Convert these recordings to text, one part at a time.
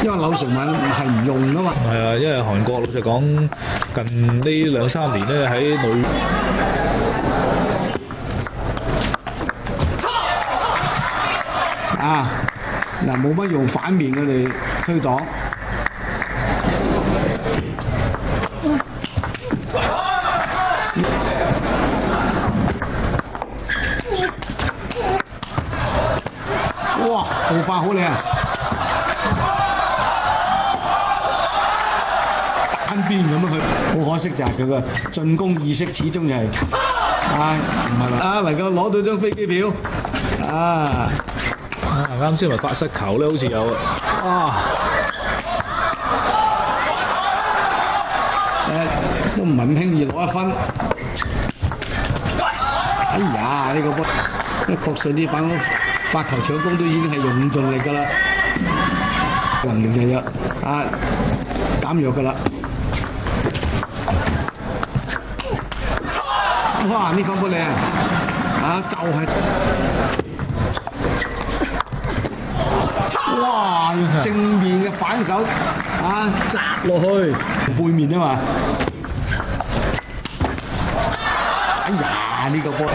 因為柳成敏係唔用噶嘛。 係啊，因為韓國老實講，近呢2-3年咧喺女啊，嗱冇乜用反面佢哋推擋。哇，步法好靚，單邊咁樣佢，好可惜就係佢嘅進攻意識始終就係、唔係話能夠攞到張飛機票啊！ 啱先咪發失球咧，好似有都唔係咁輕易攞一分。哎呀，呢個波，確實呢班發球搶攻都已經係用盡力㗎啦，能力就有減弱㗎啦。哇！呢個波靚就係、哇！用正面嘅反手擲落去背面啊嘛。哎呀！呢、個波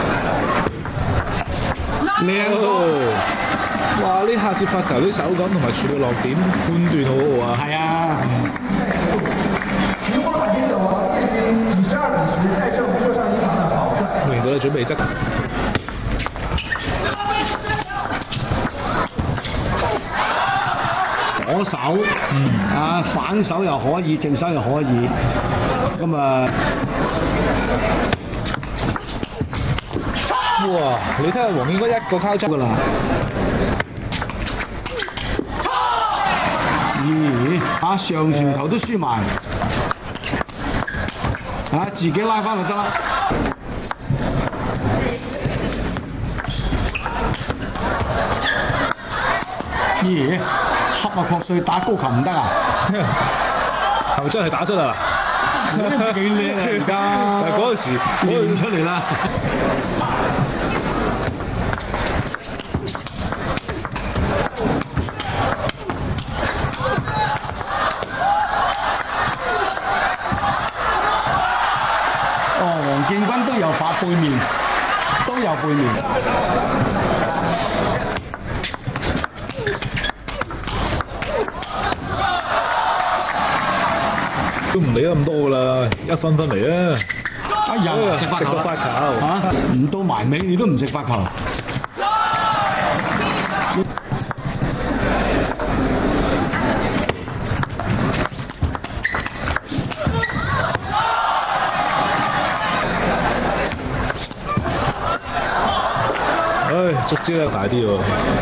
靚喎！ 哇！呢下接發球啲手感同埋處理落點判斷好好啊！ 係啊！ 明到你準備執。 左手反手又可以，正手又可以，咁啊！ 哇！你睇下黃建軍一個交叉㗎啦。 咦？上傳球都輸埋，自己拉翻就得啦。咦？恰國粹打高球唔得啊？ 係咪真係打出啦？ 都唔知幾叻啊！而家但係嗰陣時練出嚟啦。黃建軍都有發背面，都有背面。 都唔理得咁多㗎啦，一分嚟啊！ 哎呀，食發球啦！唔到埋尾你都唔食發球。 足招咧大啲喎，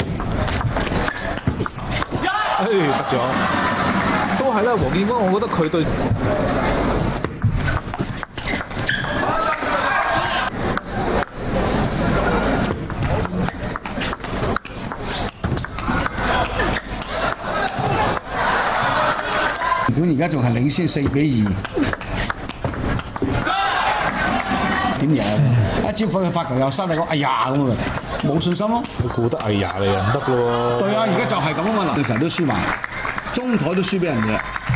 得咗，都係啦。黃建軍，我覺得佢對本而家仲係領先4-2，點贏？一接翻去發球又失，你講哎呀咁啊！冇信心咯， 佢估得哎呀你又唔得喎。 對啊，而家就係咁啊嘛，籃球都輸埋，中台都輸俾人哋。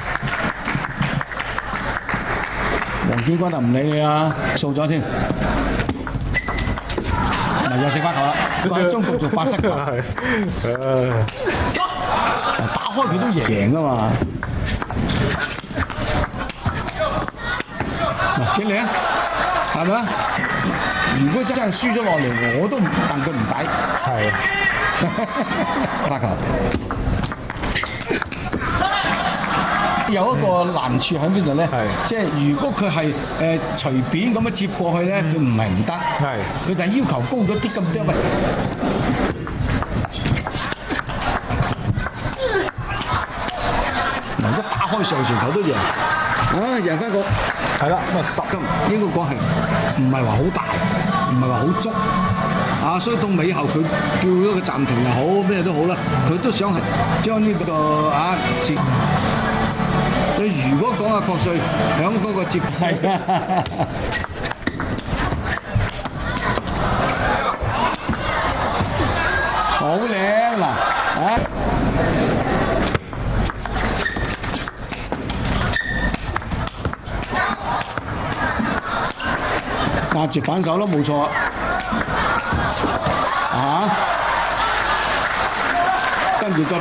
黃建軍就唔理你啊，掃咗添，咪又食翻球啦，喺中國仲發失球，打開佢都贏啊嘛，幾靚，係咪啊？如果真係輸咗落嚟，我都戥佢唔抵。 係。 發球有一個難處喺邊度咧？即係如果佢係隨便咁樣接過去咧，佢唔係唔得。佢就係要求高咗啲咁多。嗱，一打開上傳球都贏。贏翻個係啦，咁啊10金應該講係唔係話好大，唔係話好足所以到尾後佢叫咗個暫停又好，咩都好啦，佢都想係將呢個接。佢如果講國粹響嗰個接係好靚嗱壓住反手咯，冇錯。啊！跟住再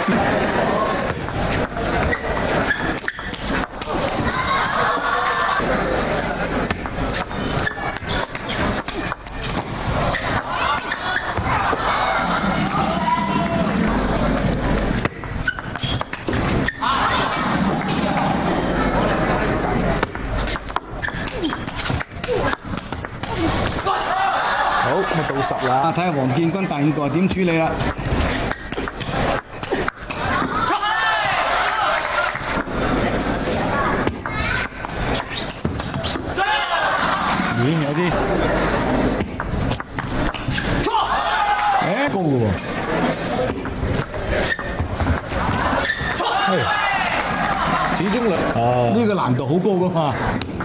好，咁啊到10啦。 睇下黃建軍第5個點處理啦。咦，有啲高嘅喎。 始終呢個難度好高噶嘛。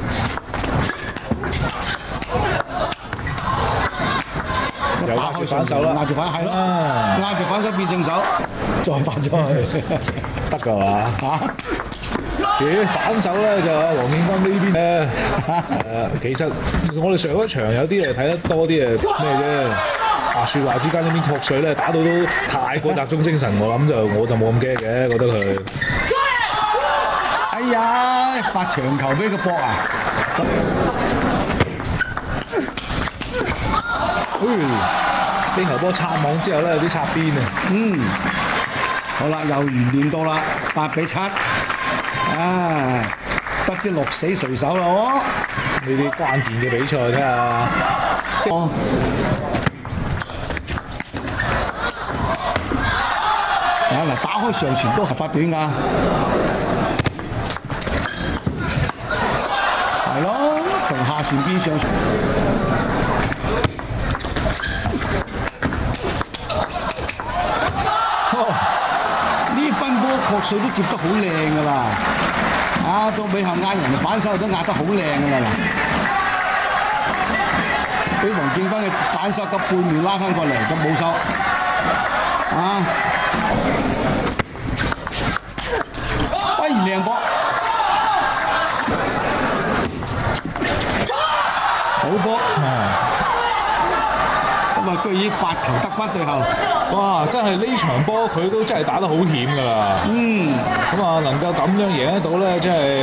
又壓住反手啦， 壓住反係咯，壓住反手變正手，再發出去， 得㗎嘛？ 嚇！ 咦，反手咧就黃建軍呢邊咧，其實我哋上一場有啲睇得多啲咩啫？説話之間呢邊確水咧打到都太過集中精神，我就冇咁驚嘅，覺得佢。 哎呀，發長球俾佢搏啊！ 呢球波插網之後咧，有啲插邊啊。 好啦，又完亂到啦，8-7。不知鹿死誰手啦喎！ 呢啲關鍵嘅比賽睇下。 嗱，打開上傳都合法短㗎。係咯，從下傳變上傳。呢分波確水都接得好靚㗎啦！到尾後壓人反手都壓得好靚㗎啦！俾黃建軍嘅反手個半面拉翻過嚟，咁冇收。喂，靚波！好波！咁啊，居然8球得翻對後。 哇！真係呢場波佢都真係打得好險㗎啦。咁啊，能夠咁樣贏得到咧，真係。